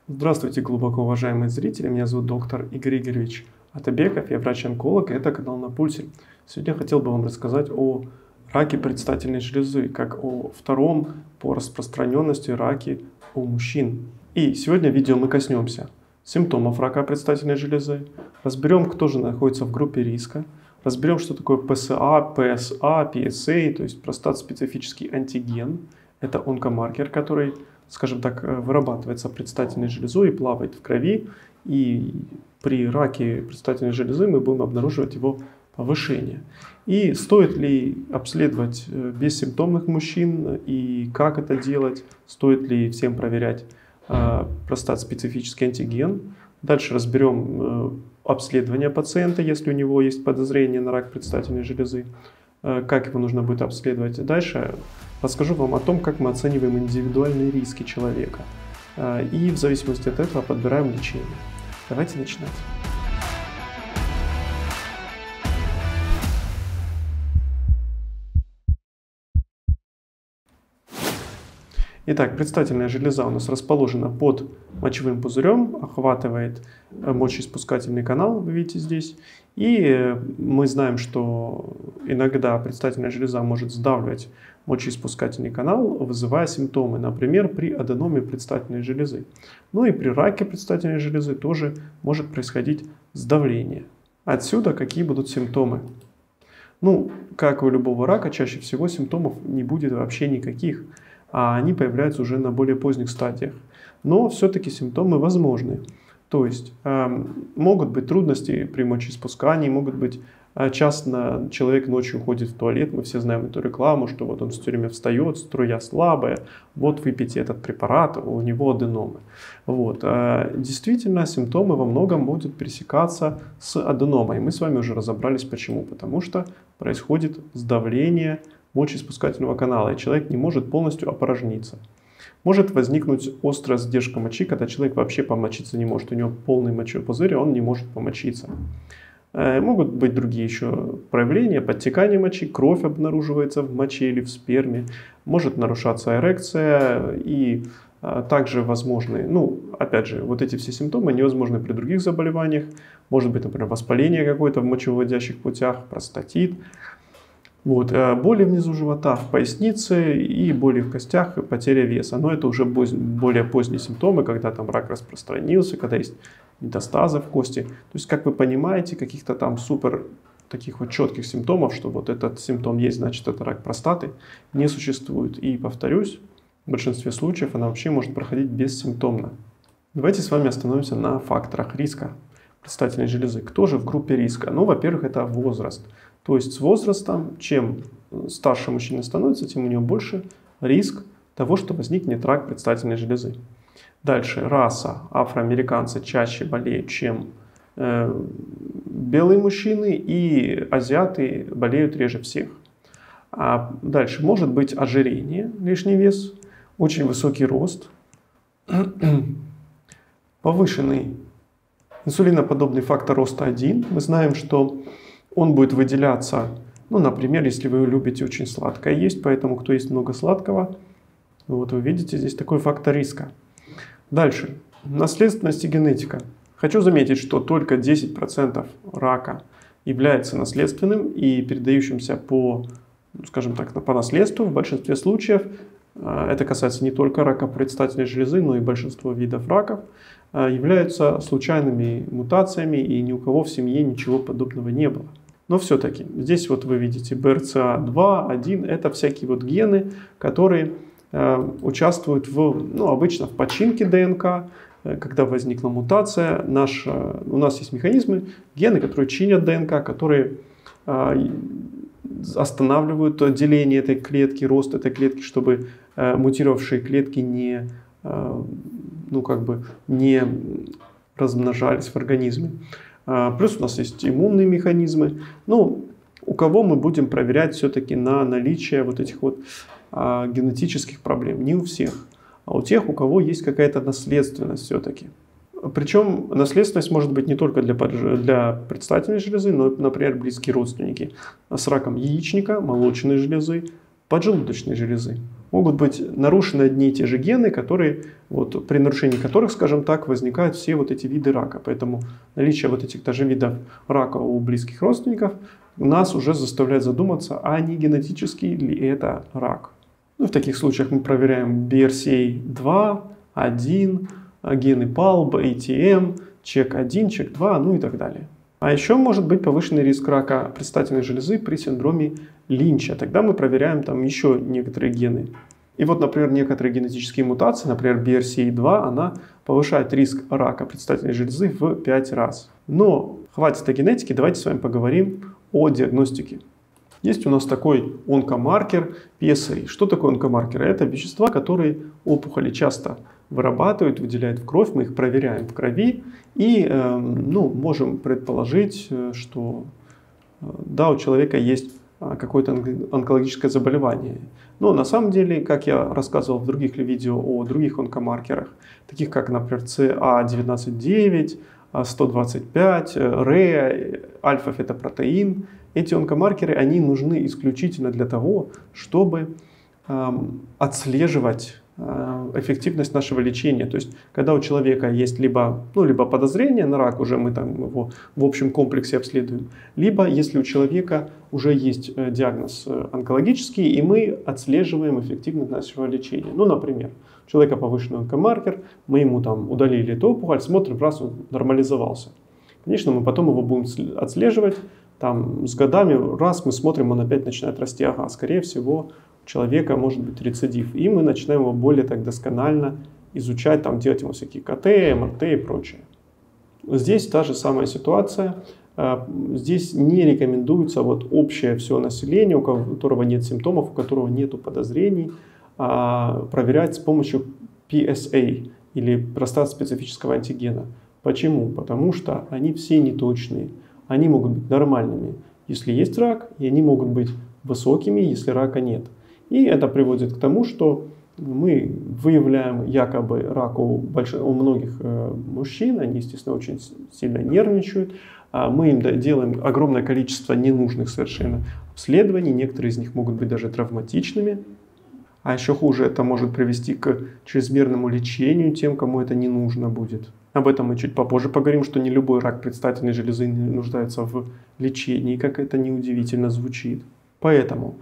Здравствуйте, глубоко уважаемые зрители. Меня зовут доктор Игорь Игоревич Атабеков. Я врач-онколог, и это канал «На пульсе». Сегодня я хотел бы вам рассказать о раке предстательной железы, как о втором по распространенности раке у мужчин. И сегодня в видео мы коснемся симптомов рака предстательной железы, разберем, кто же находится в группе риска, разберем, что такое ПСА, ПСА, PSA, то есть простат-специфический антиген. Это онкомаркер, который, скажем так, вырабатывается предстательной железой и плавает в крови. И при раке предстательной железы мы будем обнаруживать его повышение. И стоит ли обследовать бессимптомных мужчин и как это делать? Стоит ли всем проверять простат-специфический антиген? Дальше разберем обследование пациента, если у него есть подозрение на рак предстательной железы. Как его нужно будет обследовать. Дальше расскажу вам о том, как мы оцениваем индивидуальные риски человека. И в зависимости от этого подбираем лечение. Давайте начинать. Итак, предстательная железа у нас расположена под мочевым пузырем, охватывает мочеиспускательный канал, вы видите здесь. И мы знаем, что иногда предстательная железа может сдавливать мочеиспускательный канал, вызывая симптомы, например, при аденоме предстательной железы. Ну и при раке предстательной железы тоже может происходить сдавление. Отсюда какие будут симптомы? Ну, как у любого рака, чаще всего симптомов не будет вообще никаких, а они появляются уже на более поздних стадиях. Но все-таки симптомы возможны. То есть могут быть трудности при мочеиспускании, могут быть часто человек ночью ходит в туалет, мы все знаем эту рекламу, что вот он все время встает, струя слабая, вот выпейте этот препарат, у него аденомы. Вот. Действительно, симптомы во многом будут пересекаться с аденомой. Мы с вами уже разобрались почему. Потому что происходит сдавление мочеиспускательного канала, и человек не может полностью опорожниться. Может возникнуть острая задержка мочи, когда человек вообще помочиться не может. У него полный мочевой пузырь, он не может помочиться. Могут быть другие еще проявления, подтекание мочи, кровь обнаруживается в моче или в сперме, может нарушаться эрекция и также возможны, ну, опять же, вот эти все симптомы невозможны при других заболеваниях. Может быть, например, воспаление какое-то в мочевыводящих путях, простатит. Вот. Боли внизу живота, в пояснице и боли в костях, и потеря веса. Но это уже более поздние симптомы, когда там рак распространился, когда есть метастазы в кости. То есть, как вы понимаете, каких-то там супер таких вот четких симптомов, что вот этот симптом есть, значит это рак простаты, не существует. И повторюсь, в большинстве случаев она вообще может проходить бессимптомно. Давайте с вами остановимся на факторах риска предстательной железы. Кто же в группе риска? Ну, во-первых, это возраст. То есть с возрастом, чем старше мужчина становится, тем у него больше риск того, что возникнет рак предстательной железы. Дальше раса. Афроамериканцы чаще болеют, чем белые мужчины, и азиаты болеют реже всех. А дальше может быть ожирение, лишний вес, очень высокий рост, повышенный инсулиноподобный фактор роста 1. Мы знаем, что он будет выделяться, ну, например, если вы любите очень сладкое есть, поэтому кто ест много сладкого, вот вы видите здесь такой фактор риска. Дальше. Наследственность и генетика. Хочу заметить, что только 10% рака является наследственным и передающимся по, скажем так, по наследству. В большинстве случаев это касается не только рака предстательной железы, но и большинство видов раков являются случайными мутациями, и ни у кого в семье ничего подобного не было. Но все-таки здесь вот вы видите BRCA2, 1, это всякие вот гены, которые участвуют обычно в починке ДНК. Когда возникла мутация, у нас есть механизмы, гены, которые чинят ДНК, которые останавливают деление этой клетки, рост этой клетки, чтобы мутировавшие клетки не размножались в организме. Плюс у нас есть иммунные механизмы. Ну, у кого мы будем проверять все-таки на наличие вот этих вот генетических проблем? Не у всех, а у тех, у кого есть какая-то наследственность все-таки. Причем наследственность может быть не только для предстательной железы, но, например, близкие родственники с раком яичника, молочной железы, поджелудочной железы. могут быть нарушены одни и те же гены, которые, вот, при нарушении которых, скажем так, возникают все вот эти виды рака. Поэтому наличие вот этих даже видов рака у близких родственников нас уже заставляет задуматься, а не генетический ли это рак. Ну, в таких случаях мы проверяем BRCA2, 1, гены PALB, ATM, CHEK1, CHEK2, ну и так далее. А еще может быть повышенный риск рака предстательной железы при синдроме Линча. Тогда мы проверяем там еще некоторые гены. И вот, например, некоторые генетические мутации, например, BRCA2, она повышает риск рака предстательной железы в 5 раз. Но хватит о генетике, давайте с вами поговорим о диагностике. Есть у нас такой онкомаркер PSA. Что такое онкомаркер? Это вещества, которые опухоли часто вырабатывают, выделяют в кровь, мы их проверяем в крови и можем предположить, что да, у человека есть какое-то онкологическое заболевание. Но на самом деле, как я рассказывал в других видео о других онкомаркерах, таких как, например, CA19-9, 125, REA, альфа-фетопротеин, эти онкомаркеры, они нужны исключительно для того, чтобы отслеживать эффективность нашего лечения. То есть, когда у человека есть либо подозрение на рак, уже мы там его в общем комплексе обследуем, либо если у человека уже есть диагноз онкологический, и мы отслеживаем эффективность нашего лечения. Ну, например, у человека повышенный онкомаркер, мы ему там удалили эту опухоль, смотрим, раз он нормализовался. Конечно, мы потом его будем отслеживать, там, с годами, раз мы смотрим, он опять начинает расти, ага, скорее всего, у человека может быть рецидив. И мы начинаем его более так досконально изучать, там, делать ему всякие КТ, МРТ и прочее. Здесь та же самая ситуация. Здесь не рекомендуется вот общее все население, у которого нет симптомов, у которого нет подозрений, проверять с помощью PSA или простат-специфического антигена. Почему? Потому что они все неточные. Они могут быть нормальными, если есть рак, и они могут быть высокими, если рака нет. И это приводит к тому, что мы выявляем якобы рак у многих мужчин, они, естественно, очень сильно нервничают. Мы им делаем огромное количество ненужных совершенно обследований, некоторые из них могут быть даже травматичными. А еще хуже, это может привести к чрезмерному лечению тем, кому это не нужно будет. Об этом мы чуть попозже поговорим, что не любой рак предстательной железы нуждается в лечении, как это неудивительно звучит. Поэтому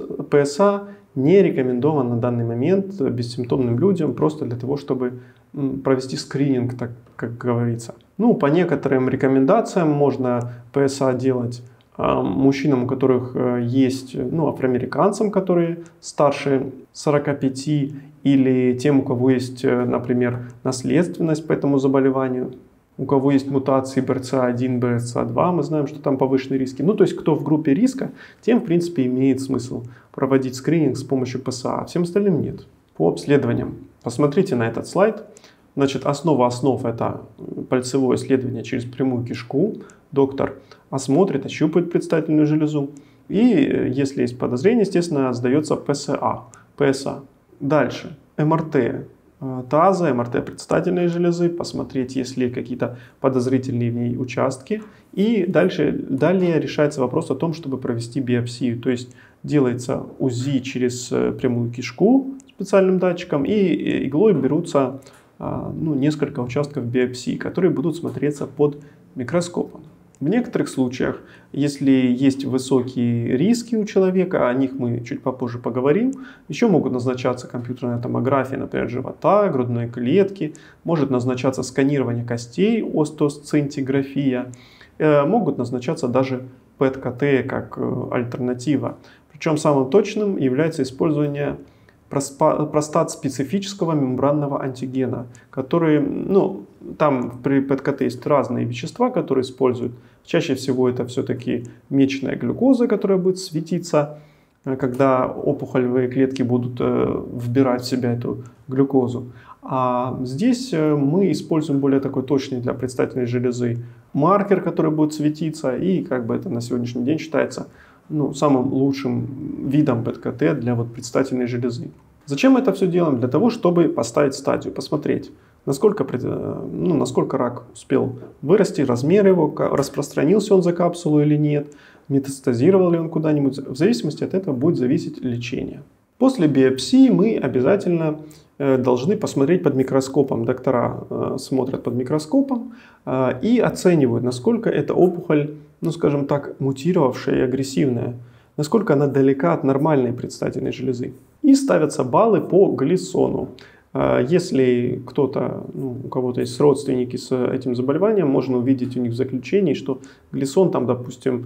PSA не рекомендован на данный момент бессимптомным людям просто для того, чтобы провести скрининг, так как говорится. Ну, по некоторым рекомендациям можно PSA делать мужчинам, у которых есть, афроамериканцам, которые старше 45, или тем, у кого есть, например, наследственность по этому заболеванию, у кого есть мутации BRCA1, BRCA2, мы знаем, что там повышенные риски. Ну, то есть, кто в группе риска, тем, в принципе, имеет смысл проводить скрининг с помощью PSA, а всем остальным нет. По обследованиям. Посмотрите на этот слайд. Значит, основа основ – это пальцевое исследование через прямую кишку. Доктор осмотрит, ощупает предстательную железу. И если есть подозрение, естественно, сдается PSA. Дальше. МРТ таза, МРТ предстательной железы, посмотреть, есть ли какие-то подозрительные в ней участки. И далее решается вопрос о том, чтобы провести биопсию. То есть делается УЗИ через прямую кишку специальным датчиком, и иглой берутся несколько участков биопсии, которые будут смотреться под микроскопом. В некоторых случаях, если есть высокие риски у человека, о них мы чуть попозже поговорим, еще могут назначаться компьютерная томография, например, живота, грудной клетки, может назначаться сканирование костей, остеосцинтиграфия, могут назначаться даже ПЭТ-КТ как альтернатива. Причем самым точным является использование простат-специфического мембранного антигена, который, там при ПЭТ-КТ есть разные вещества, которые используют. Чаще всего это все-таки мечная глюкоза, которая будет светиться, когда опухолевые клетки будут вбирать в себя эту глюкозу. А здесь мы используем более такой точный для предстательной железы маркер, который будет светиться, и это на сегодняшний день считается самым лучшим видом ПЭТ-КТ для предстательной железы. Зачем мы это все делаем? Для того, чтобы поставить стадию, посмотреть, насколько рак успел вырасти, размер его, распространился он за капсулу или нет, метастазировал ли он куда-нибудь. В зависимости от этого будет зависеть лечение. После биопсии мы обязательно должны посмотреть под микроскопом. Доктора смотрят под микроскопом и оценивают, насколько эта опухоль, ну скажем так, мутировавшая и агрессивная, насколько она далека от нормальной предстательной железы. И ставятся баллы по Глиссону. Если кто-то, у кого-то есть родственники с этим заболеванием, можно увидеть у них в заключении, что Глиссон там, допустим,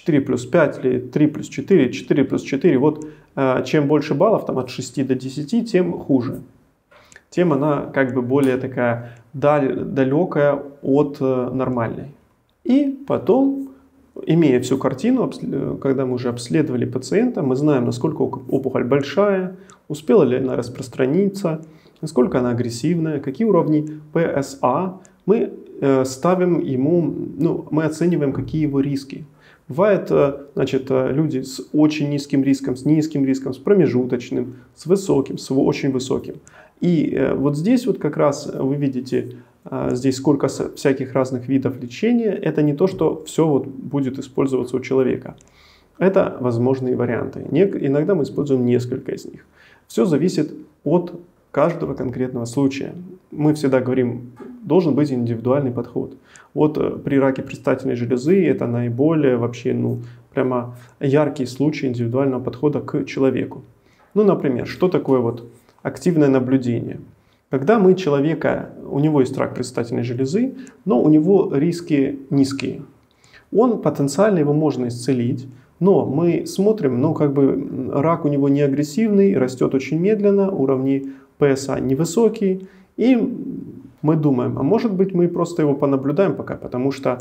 4+5 или 3+4, 4+4. Вот чем больше баллов, там от 6 до 10, тем хуже. Тем она как бы более такая далекая от нормальной. И потом, имея всю картину, когда мы уже обследовали пациента, мы знаем, насколько опухоль большая, успела ли она распространиться, насколько она агрессивная, какие уровни PSA, мы ставим ему, мы оцениваем, какие его риски. Бывают, значит, люди с очень низким риском, с промежуточным, с высоким, с очень высоким. И вот здесь вот как раз вы видите, здесь сколько всяких разных видов лечения. Это не то, что все вот будет использоваться у человека. Это возможные варианты. Иногда мы используем несколько из них. Все зависит от каждого конкретного случая. Мы всегда говорим, должен быть индивидуальный подход. Вот при раке предстательной железы это наиболее вообще, прямо яркий случай индивидуального подхода к человеку. Например, что такое вот активное наблюдение? Когда мы человека, у него есть рак предстательной железы, но у него риски низкие. Потенциально его можно исцелить, но мы смотрим, рак у него не агрессивный, растет очень медленно, уровни PSA невысокие, и мы думаем, а может быть мы просто его понаблюдаем пока, потому что,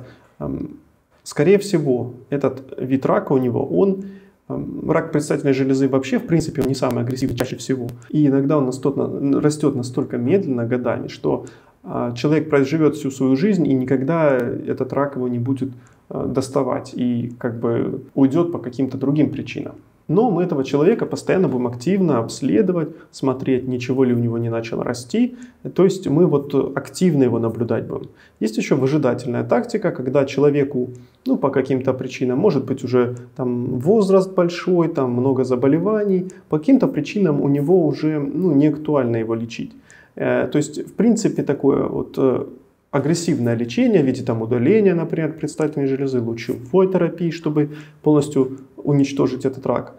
скорее всего, этот вид рака у него, рак предстательной железы вообще, в принципе, он не самый агрессивный чаще всего. И иногда он растет настолько медленно годами, что человек проживет всю свою жизнь и никогда этот рак его не будет доставать и уйдет по каким-то другим причинам. Но мы этого человека постоянно будем активно обследовать, смотреть, ничего ли у него не начало расти. То есть мы активно его наблюдать будем. Есть еще выжидательная тактика, когда человеку по каким-то причинам, может быть уже возраст большой, много заболеваний, по каким-то причинам у него уже не актуально его лечить. То есть в принципе такое агрессивное лечение в виде удаления, например, предстательной железы, лучевой терапии, чтобы полностью уничтожить этот рак,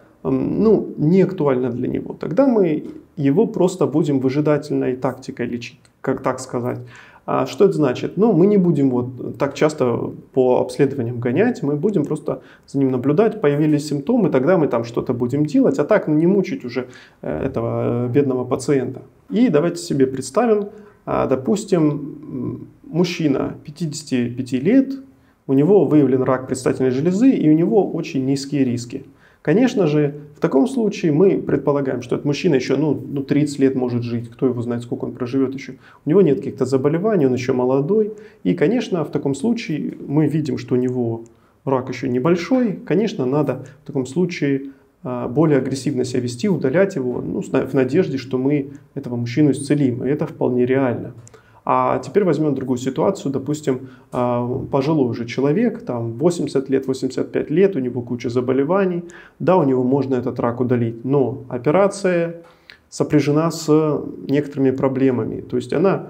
не актуально для него. Тогда мы его просто будем выжидательной тактикой лечить, как так сказать. А что это значит? Мы не будем так часто по обследованиям гонять, мы будем просто за ним наблюдать, появились симптомы, тогда мы что-то будем делать, а так не мучить уже этого бедного пациента. И давайте себе представим, допустим, мужчина 55 лет, у него выявлен рак предстательной железы и у него очень низкие риски. Конечно же, в таком случае мы предполагаем, что этот мужчина еще 30 лет может жить, кто его знает, сколько он проживет еще. У него нет каких-то заболеваний, он еще молодой. И, конечно, в таком случае мы видим, что у него рак еще небольшой. Конечно, надо в таком случае более агрессивно себя вести, удалять его, в надежде, что мы этого мужчину исцелим. И это вполне реально. А теперь возьмем другую ситуацию, допустим, пожилой уже человек, 80 лет, 85 лет, у него куча заболеваний, да, у него можно этот рак удалить, но операция сопряжена с некоторыми проблемами, то есть она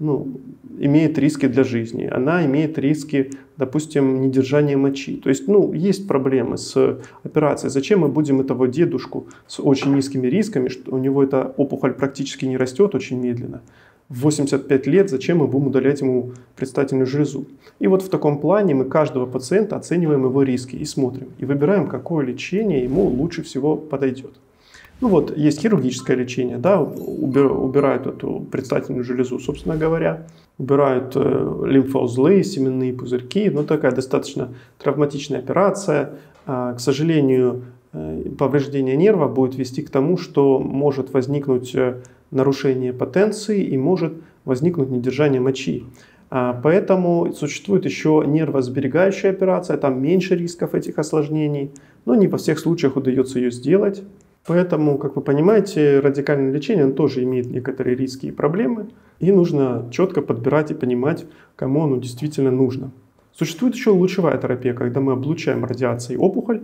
имеет риски для жизни, она имеет риски, допустим, недержания мочи, то есть есть проблемы с операцией. Зачем мы будем этого дедушку с очень низкими рисками, что у него эта опухоль практически не растет очень медленно, в 85 лет, зачем мы будем удалять ему предстательную железу? И в таком плане мы каждого пациента оцениваем его риски и смотрим, и выбираем, какое лечение ему лучше всего подойдет. Есть хирургическое лечение, да, убирают эту предстательную железу, собственно говоря, убирают лимфоузлы, семенные пузырьки, такая достаточно травматичная операция. К сожалению, повреждение нерва будет вести к тому, что может возникнуть нарушение потенции и может возникнуть недержание мочи. Поэтому существует еще нервосберегающая операция, там меньше рисков этих осложнений, но не во всех случаях удается ее сделать. Поэтому, как вы понимаете, радикальное лечение тоже имеет некоторые риски и проблемы, и нужно четко подбирать и понимать, кому оно действительно нужно. Существует еще лучевая терапия, когда мы облучаем радиацией опухоль,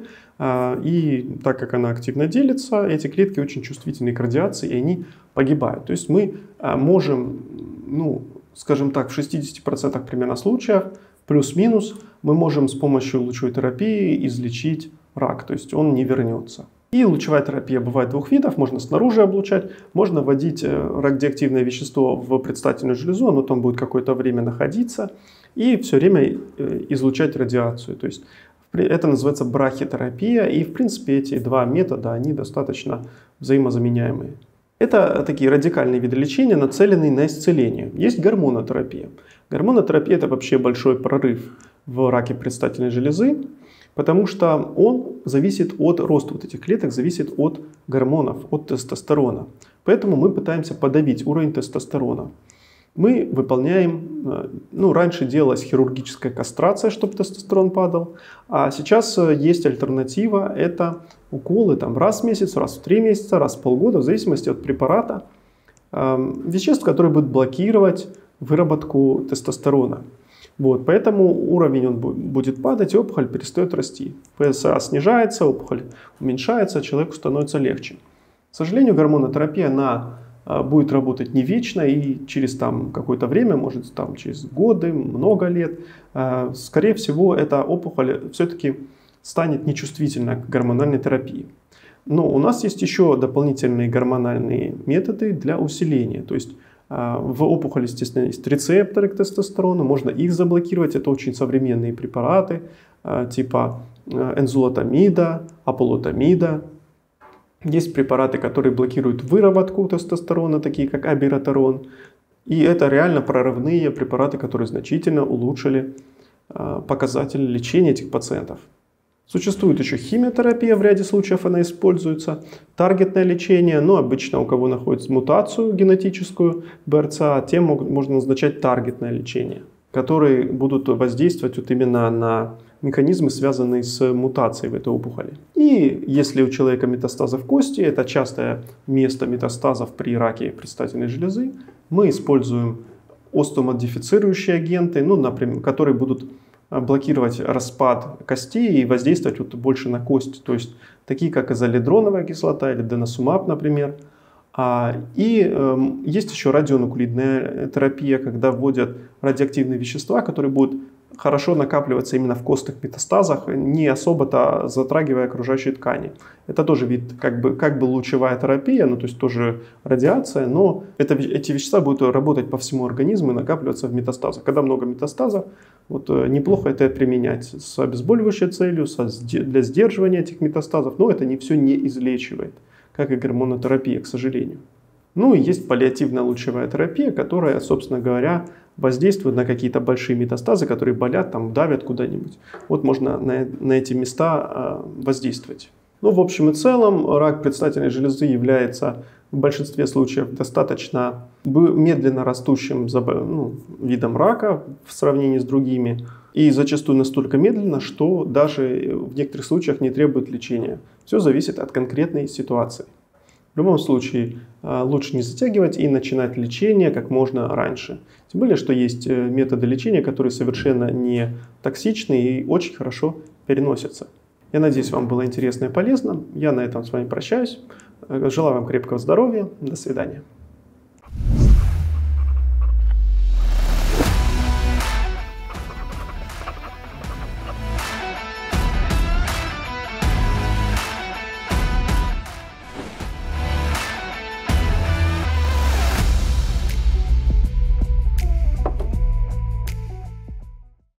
и так как она активно делится, эти клетки очень чувствительны к радиации, и они погибают. То есть мы можем, ну, скажем так, в 60% примерно случаев, плюс-минус, мы можем с помощью лучевой терапии излечить рак, то есть он не вернется. И лучевая терапия бывает двух видов. Можно снаружи облучать, можно вводить радиоактивное вещество в предстательную железу, оно там будет какое-то время находиться и все время излучать радиацию. То есть это называется брахитерапия, и в принципе эти два метода, они достаточно взаимозаменяемые. Это такие радикальные виды лечения, нацеленные на исцеление. Есть гормонотерапия. Гормонотерапия – это вообще большой прорыв в раке предстательной железы, потому что он зависит от роста вот этих клеток, зависит от гормонов, от тестостерона. Поэтому мы пытаемся подавить уровень тестостерона. Мы выполняем, ну, раньше делалась хирургическая кастрация, чтобы тестостерон падал, а сейчас есть альтернатива, это уколы там, раз в месяц, раз в 3 месяца, раз в полгода, в зависимости от препарата, веществ, которые будут блокировать выработку тестостерона. Вот, поэтому уровень он будет падать, и опухоль перестает расти. ПСА снижается, опухоль уменьшается, человеку становится легче. К сожалению, гормонотерапия, она будет работать не вечно, и через какое-то время, может там, через годы, много лет, скорее всего, эта опухоль все-таки станет нечувствительна к гормональной терапии. Но у нас есть еще дополнительные гормональные методы для усиления. То есть в опухоли, естественно, есть рецепторы к тестостерону, можно их заблокировать. Это очень современные препараты типа энзолотамида, аполотамида. Есть препараты, которые блокируют выработку тестостерона, такие как абиратерон. И это реально прорывные препараты, которые значительно улучшили показатели лечения этих пациентов. Существует еще химиотерапия, в ряде случаев она используется, таргетное лечение, но обычно у кого находится мутацию генетическую БРЦА, тем можно назначать таргетное лечение, которые будут воздействовать вот именно на механизмы, связанные с мутацией в этой опухоли. И если у человека метастазы в кости, это частое место метастазов при раке предстательной железы, мы используем остеомодифицирующие агенты, ну, например, которые будут блокировать распад костей и воздействовать вот больше на кость, то есть такие как изолидроновая кислота или деносумаб, например. Есть еще радионуклидная терапия, когда вводят радиоактивные вещества, которые будут хорошо накапливаться именно в костных метастазах, не особо-то затрагивая окружающие ткани. Это тоже вид как бы лучевая терапия, ну то есть тоже радиация, но эти вещества будут работать по всему организму и накапливаться в метастазах. Когда много метастазов, вот неплохо это применять с обезболивающей целью, для сдерживания этих метастазов, но это все не излечивает, как и гормонотерапия, к сожалению. Ну и есть паллиативная лучевая терапия, которая, собственно говоря, воздействует на какие-то большие метастазы, которые болят, там, давят куда-нибудь. Вот можно на эти места воздействовать. Ну, в общем и целом, рак предстательной железы является в большинстве случаев достаточно медленно растущим видом рака в сравнении с другими. И зачастую настолько медленно, что даже в некоторых случаях не требует лечения. Все зависит от конкретной ситуации. В любом случае, лучше не затягивать и начинать лечение как можно раньше. Тем более, что есть методы лечения, которые совершенно не токсичны и очень хорошо переносятся. Я надеюсь, вам было интересно и полезно. Я на этом с вами прощаюсь. Желаю вам крепкого здоровья. До свидания.